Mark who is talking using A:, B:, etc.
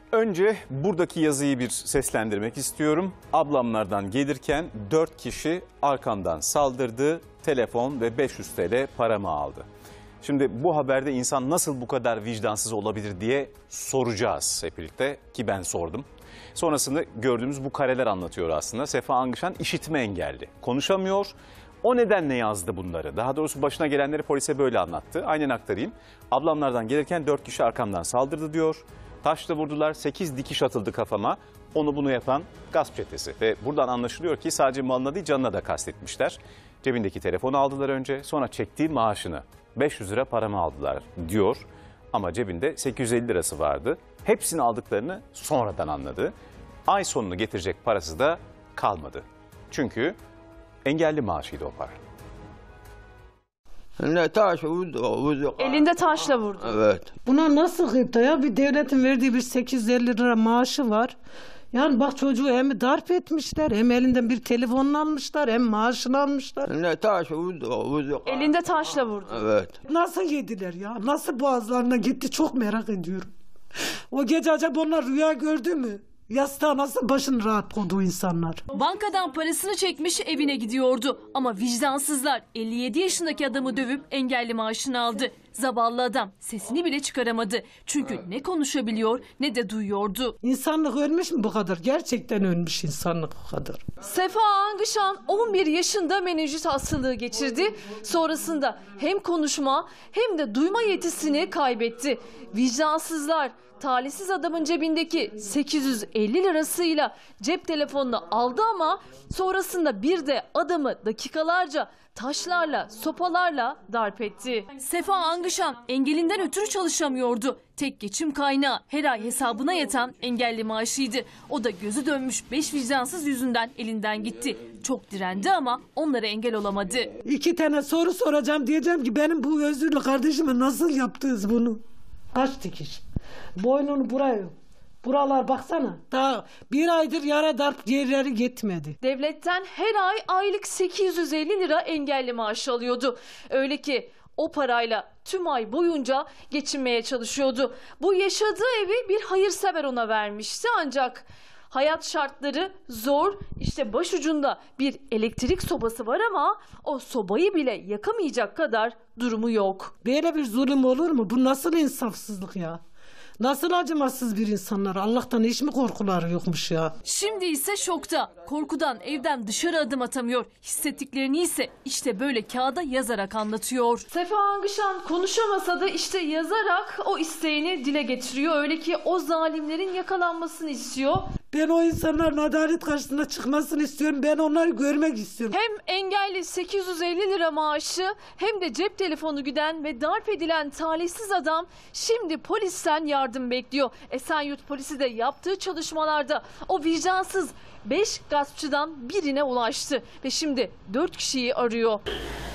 A: Önce buradaki yazıyı bir seslendirmek istiyorum. Ablamlardan gelirken 4 kişi arkamdan saldırdı, telefon ve 500 TL paramı aldı. Şimdi bu haberde insan nasıl bu kadar vicdansız olabilir diye soracağız hep birlikte, ki ben sordum. Sonrasında gördüğümüz bu kareler anlatıyor aslında. Sefa Angışan işitme engelli, konuşamıyor. O nedenle yazdı bunları. Daha doğrusu başına gelenleri polise böyle anlattı. Aynen aktarayım. Ablamlardan gelirken 4 kişi arkamdan saldırdı diyor. Taşla vurdular, 8 dikiş atıldı kafama. Onu bunu yapan gasp çetesi. Ve buradan anlaşılıyor ki sadece malına değil canına da kastetmişler. Cebindeki telefonu aldılar önce, sonra çektiği maaşını 500 lira paramı aldılar diyor. Ama cebinde 850 lirası vardı. Hepsini aldıklarını sonradan anladı. Ay sonunu getirecek parası da kalmadı. Çünkü engelli maaşıydı o para.
B: Elinde taşla vurdu.
C: Evet.
D: Buna nasıl gıpta ya? Bir devletin verdiği bir 850 lira maaşı var. Yani bak çocuğu hem darp etmişler, hem elinden bir telefonunu almışlar, hem maaşını almışlar.
B: Elinde taşla vurdu.
C: Evet.
D: Nasıl yediler ya? Nasıl boğazlarına gitti çok merak ediyorum. O gece acaba onlar rüya gördü mü? Yastığa nasıl başını rahat koydu insanlar?
B: Bankadan parasını çekmiş evine gidiyordu. Ama vicdansızlar 57 yaşındaki adamı dövüp engelli maaşını aldı. Zavallı adam sesini bile çıkaramadı. Çünkü ne konuşabiliyor ne de duyuyordu.
D: İnsanlık ölmüş mü bu kadar? Gerçekten ölmüş insanlık bu kadar.
B: Sefa Angışan 11 yaşında menenjit hastalığı geçirdi. Sonrasında hem konuşma hem de duyma yetisini kaybetti. Vicdansızlar talihsiz adamın cebindeki 850 lirasıyla cep telefonunu aldı ama sonrasında bir de adamı dakikalarca taşlarla, sopalarla darp etti. Sefa Angışan engelinden ötürü çalışamıyordu. Tek geçim kaynağı her ay hesabına yatan engelli maaşıydı. O da gözü dönmüş 5 vicdansız yüzünden elinden gitti. Çok direndi ama onlara engel olamadı.
D: 2 tane soru soracağım, diyeceğim ki benim bu özürlü kardeşime nasıl yaptınız bunu? Kaç dikiş? Boynunu buraya. Buralar baksana. Daha 1 aydır yara darp yerleri gitmedi.
B: Devletten her ay aylık 850 lira engelli maaşı alıyordu. Öyle ki o parayla tüm ay boyunca geçinmeye çalışıyordu. Bu yaşadığı evi bir hayırsever ona vermişti ancak hayat şartları zor. İşte başucunda bir elektrik sobası var ama o sobayı bile yakamayacak kadar durumu yok.
D: Böyle bir zulüm olur mu? Bu nasıl insafsızlık ya? Nasıl acımasız bir insanlar? Allah'tan hiç mi korkuları yokmuş ya?
B: Şimdi ise şokta. Korkudan evden dışarı adım atamıyor. Hissettiklerini ise işte böyle kağıda yazarak anlatıyor. Sefa Angışan konuşamasa da işte yazarak o isteğini dile getiriyor. Öyle ki o zalimlerin yakalanmasını istiyor.
D: Ben o insanların adalet karşısına çıkmasını istiyorum. Ben onları görmek istiyorum.
B: Hem engelli 850 lira maaşı hem de cep telefonu güden ve darp edilen talihsiz adam şimdi polisten yardım bekliyor. Esenyurt polisi de yaptığı çalışmalarda o vicdansız 5 gaspçıdan birine ulaştı ve şimdi 4 kişiyi arıyor.